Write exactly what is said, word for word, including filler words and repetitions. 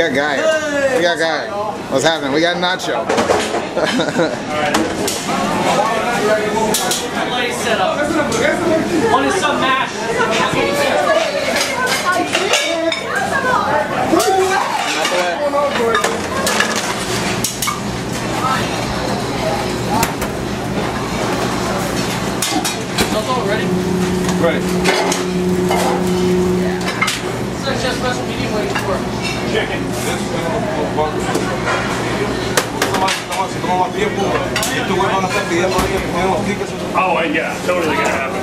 got Guy. We got Guy. What's happening? We got Nacho. Set up. One is some mash. That's all ready? Ready. So it's just special medium waiting for Chicken. Oh, yeah, totally gonna happen.